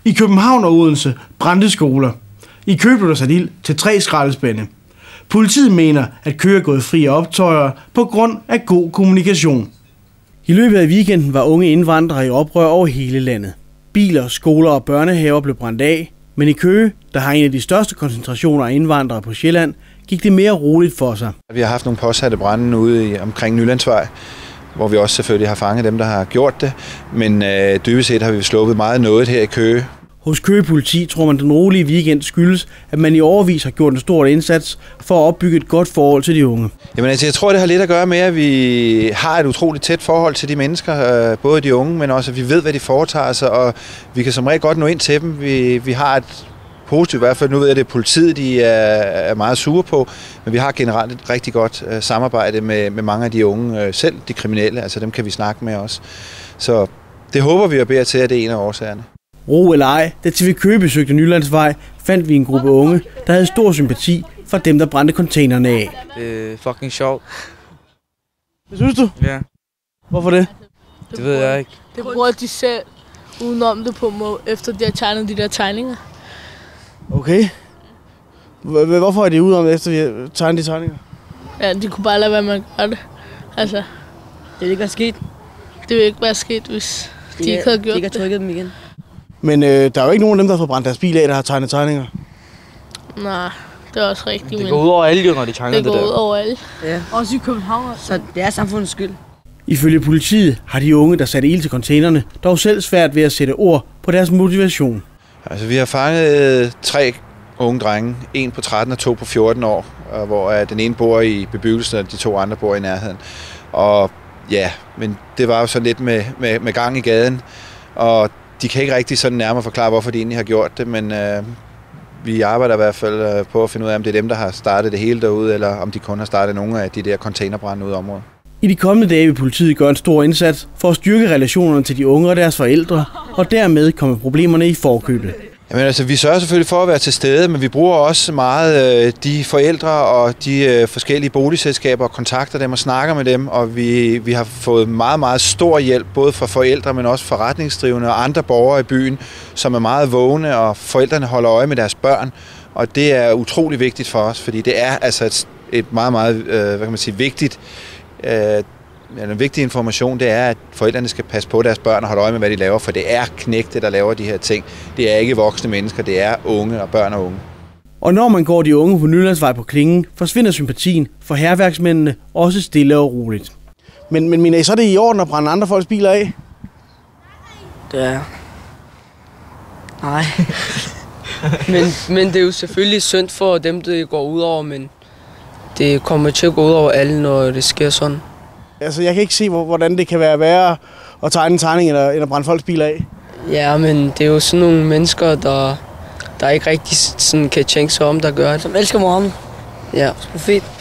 I København og Odense brændte skoler. I Køge blev der sat ild til 3 skraldespande. Politiet mener, at Køge er gået fri af optøjer på grund af god kommunikation. I løbet af weekenden var unge indvandrere i oprør over hele landet. Biler, skoler og børnehaver blev brændt af, men i Køge, der har en af de største koncentrationer af indvandrere på Sjælland, gik det mere roligt for sig. Vi har haft nogle påsatte brande ude omkring Nylandsvej, hvor vi også selvfølgelig har fanget dem, der har gjort det. Men dybest set har vi sluppet meget noget her i Køge. Hos Køge Politi tror man, den rolige weekend skyldes, at man i årevis har gjort en stor indsats for at opbygge et godt forhold til de unge. Jamen altså, jeg tror, det har lidt at gøre med, at vi har et utroligt tæt forhold til de mennesker, både de unge, men også at vi ved, hvad de foretager sig, og vi kan som regel godt nå ind til dem. Vi har et positivt, i hvert fald nu ved jeg, at det er politiet, de er meget sure på, men vi har generelt et rigtig godt samarbejde med mange af de unge, selv de kriminelle, altså dem kan vi snakke med også. Så det håber vi og beder til, at det er en af årsagerne. Ro eller ej, da TV Køge besøgte Nylandsvej, fandt vi en gruppe unge, der havde stor sympati for dem, der brændte containerne af. Det er fucking sjovt. Hvad synes du? Ja. Hvorfor det? Det ved jeg ikke. Det bruger de selv udenom det på, efter de har tegnet de der tegninger. Okay. Hvorfor er de udenom det, efter de har tegnet de tegninger? Ja, de kunne bare lade være med at gøre det. Altså, det ville ikke være sket. Det ville ikke være sket, hvis de ikke havde gjort det. De ikke har trykket dem igen. Men der er jo ikke nogen af dem, der har fået brændt deres bil af, der har tegnet tegninger. Nej, det er også rigtigt. Det går ud over alle jo, når de tegner det der. Det går ud over alle. Ja. Også i København. Så det er samfundets skyld. Ifølge politiet har de unge, der satte ild til containerne, dog selv svært ved at sætte ord på deres motivation. Altså, vi har fanget 3 unge drenge, en på 13 og 2 på 14 år, hvor den ene bor i bebyggelsen, og de 2 andre bor i nærheden. Og ja, men det var jo så lidt med gang i gaden, og de kan ikke rigtig sådan nærmere forklare, hvorfor de egentlig har gjort det, men vi arbejder i hvert fald på at finde ud af, om det er dem, der har startet det hele derude, eller om de kun har startet nogle af de der containerbrænde ude i området. I de kommende dage vil politiet gøre en stor indsats for at styrke relationerne til de unge og deres forældre, og dermed komme problemerne i forkøbet. Jamen altså, vi sørger selvfølgelig for at være til stede, men vi bruger også meget de forældre og de forskellige boligselskaber og kontakter dem og snakker med dem, og vi har fået meget, meget stor hjælp, både fra forældre, men også forretningsdrivende og andre borgere i byen, som er meget vågne, og forældrene holder øje med deres børn, og det er utrolig vigtigt for os, fordi det er altså et meget, meget hvad kan man sige, vigtigt en vigtig information, det er, at forældrene skal passe på deres børn og holde øje med, hvad de laver, for det er knægte, der laver de her ting. Det er ikke voksne mennesker, det er unge og børn og unge. Og når man går de unge på Nylandsvej på klingen, forsvinder sympatien for hærværksmændene også stille og roligt. Men mener I så, det er i orden at brænde andre folks biler af? Det er. Nej. men det er jo selvfølgelig synd for dem, det går ud over, men det kommer til at gå ud over alle, når det sker sådan. Altså, jeg kan ikke se, hvordan det kan være værre at tegne en tegning, end at brænde folks biler af. Ja, men det er jo sådan nogle mennesker, der ikke rigtig sådan kan tænke sig om, der gør det. Som elsker Mohammed. Ja, profet.